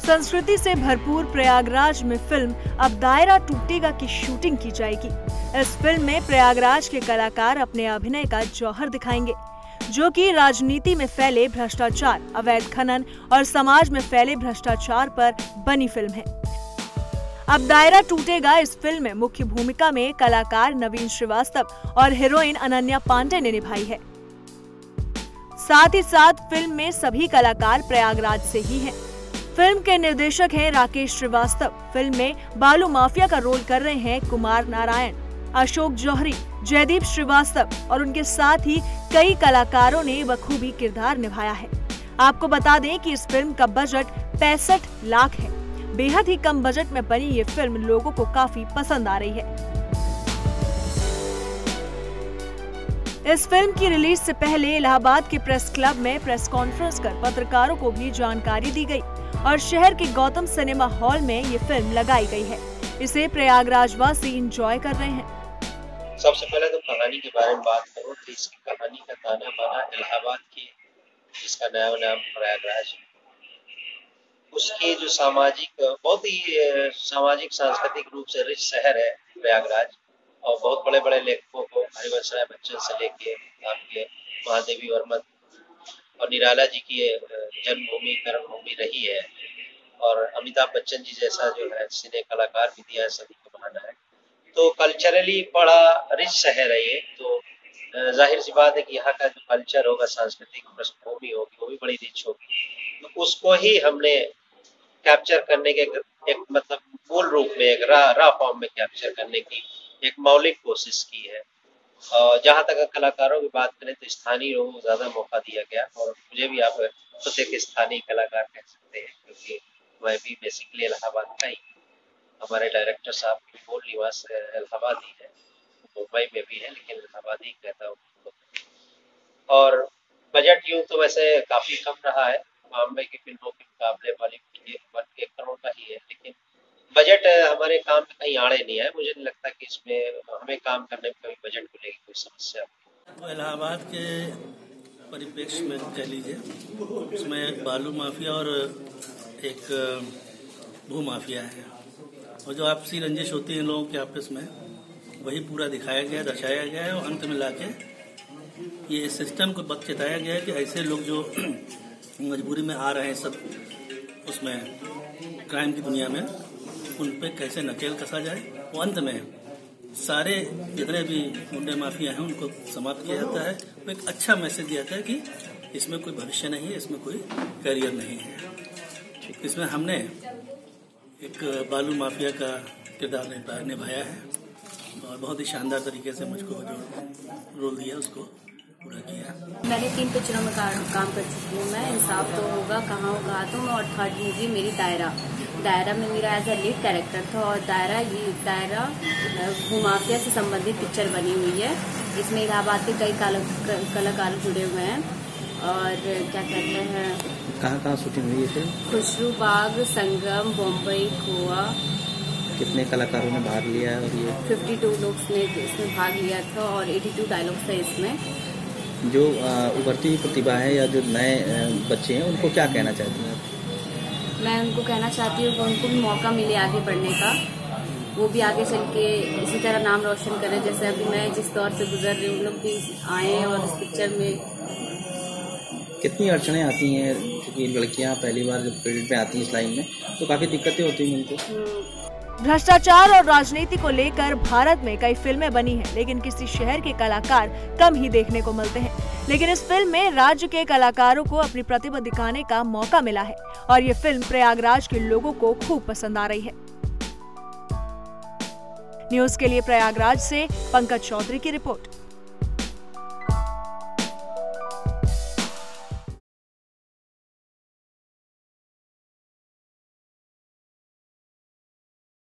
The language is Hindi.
संस्कृति से भरपूर प्रयागराज में फिल्म अब दायरा टूटेगा की शूटिंग की जाएगी। इस फिल्म में प्रयागराज के कलाकार अपने अभिनय का जौहर दिखाएंगे, जो कि राजनीति में फैले भ्रष्टाचार, अवैध खनन और समाज में फैले भ्रष्टाचार पर बनी फिल्म है। अब दायरा टूटेगा इस फिल्म में मुख्य भूमिका में कलाकार नवीन श्रीवास्तव और हीरोइन अनन्या पांडे ने निभाई है। साथ ही साथ फिल्म में सभी कलाकार प्रयागराज से ही हैं। फिल्म के निर्देशक हैं राकेश श्रीवास्तव। फिल्म में बालू माफिया का रोल कर रहे हैं कुमार नारायण, अशोक जौहरी, जयदीप श्रीवास्तव और उनके साथ ही कई कलाकारों ने बखूबी किरदार निभाया है। आपको बता दें कि इस फिल्म का बजट 65 लाख है। बेहद ही कम बजट में बनी ये फिल्म लोगों को काफी पसंद आ रही है। इस फिल्म की रिलीज से पहले इलाहाबाद के प्रेस क्लब में प्रेस कॉन्फ्रेंस कर पत्रकारों को भी जानकारी दी गई और शहर के गौतम सिनेमा हॉल में ये फिल्म लगाई गई है। इसे प्रयागराज वासी एंजॉय कर रहे हैं। सबसे पहले तो कहानी के बारे में बात करूं तो इसकी कहानी का ताना बाना इलाहाबाद की, जिसका नया नाम प्रयागराज है, उसके जो बहुत ही सामाजिक सांस्कृतिक रूप से रिच शहर है प्रयागराज, और बहुत बड़े बड़े लेखकों को हरिवंश राय बच्चन से लेके आपके महादेवी वर्मा और निराला जी की जन्मभूमि कर्मभूमि रही है, और अमिताभ बच्चन जी जैसा जो है सिने कलाकार भी दिया है, सभी को बनाना है। तो कल्चरली बड़ा रिच शहर है ये, तो जाहिर सी बात है कि यहाँ का जो कल्चर होगा, सांस्कृतिक पृष्ठभूमि होगी, वो भी बड़ी रिच होगी। तो उसको ही हमने कैप्चर करने के एक मतलब मूल रूप में एक रा फॉर्म में कैप्चर करने की एक मौलिक कोशिश की है। और जहाँ तक कलाकारों की बात करें तो स्थानीय लोगों को ज्यादा मौका दिया गया, और मुझे भी आप खुद एक स्थानीय कलाकार कह सकते हैं, क्योंकि मैं भी बेसिकली इलाहाबाद का ही। हमारे डायरेक्टर साहब की मूल निवास इलाहाबाद ही है, मुंबई में भी है, लेकिन इलाहाबाद ही कहता हूँ। और बजट यूँ तो वैसे काफी कम रहा है बॉम्बे की फिल्मों के मुकाबले, बॉलीवुड की 1 करोड़ का ही है, लेकिन बजट हमारे काम में कहीं आड़े नहीं है। मुझे नहीं लगता कि इसमें हमें काम करने में कभी बजट को लेकर कोई समस्या हो। इलाहाबाद के परिप्रेक्ष्य में कह लीजिए, उसमें बालू माफिया और एक भू माफिया है, और जो आपसी रंजिश होती है लोगों के आपस में, वही पूरा दिखाया गया, दर्शाया गया है। और अंत में लाके ये सिस्टम को बताया गया है कि ऐसे लोग जो मजबूरी में आ रहे हैं सब उसमें क्राइम की दुनिया में, उन पे कैसे नकेल कसा जाए। वो अंत में सारे जितने भी गुंडे माफिया हैं उनको समाप्त किया जाता है। वो एक अच्छा मैसेज दिया जाता है कि इसमें कोई भविष्य नहीं है, इसमें कोई करियर नहीं है। इसमें हमने एक बालू माफिया का किरदार निभाया है, और बहुत ही शानदार तरीके से मुझको जो रोल दिया उसको पूरा किया। मैंने 3 पिक्चरों में काम कर चुकी हूँ। मैं इंसाफ तो होगा, कहाँ हो कहा तो मैं, और 3rd मूवी मेरी दायरा में मेरा एज अ लीड कैरेक्टर था। और दायरा भूमाफिया से संबंधित पिक्चर बनी हुई है। इसमें इलाहाबाद के कई कलाकार जुड़े हुए हैं, और क्या कहते हैं, कहाँ शूटिंग हुई है फिल्म? खुशरूबाग, संगम, मुंबई, गोवा। कितने कलाकारों ने भाग लिया है? और ये 52 लोग ने इसमें भाग लिया था, और 82 डायलॉग थे इसमें। जो उभरती हुई प्रतिभा है या जो नए बच्चे हैं, उनको क्या कहना चाहती हैं? मैं उनको कहना चाहती हूँ कि उनको भी मौका मिले आगे बढ़ने का, वो भी आगे चल के इसी तरह नाम रोशन करें जैसे अभी मैं जिस दौर से गुजर रही हूँ, लोग भी आए और इस पिक्चर में। कितनी अड़चने आती हैं, क्योंकि लड़कियाँ पहली बार जब फील्ड में आती हैं इस लाइन में, तो काफी दिक्कतें होती हैं उनको। भ्रष्टाचार और राजनीति को लेकर भारत में कई फिल्में बनी हैं, लेकिन किसी शहर के कलाकार कम ही देखने को मिलते हैं। लेकिन इस फिल्म में राज्य के कलाकारों को अपनी प्रतिभा दिखाने का मौका मिला है, और ये फिल्म प्रयागराज के लोगों को खूब पसंद आ रही है। न्यूज़ के लिए प्रयागराज से पंकज चौधरी की रिपोर्ट।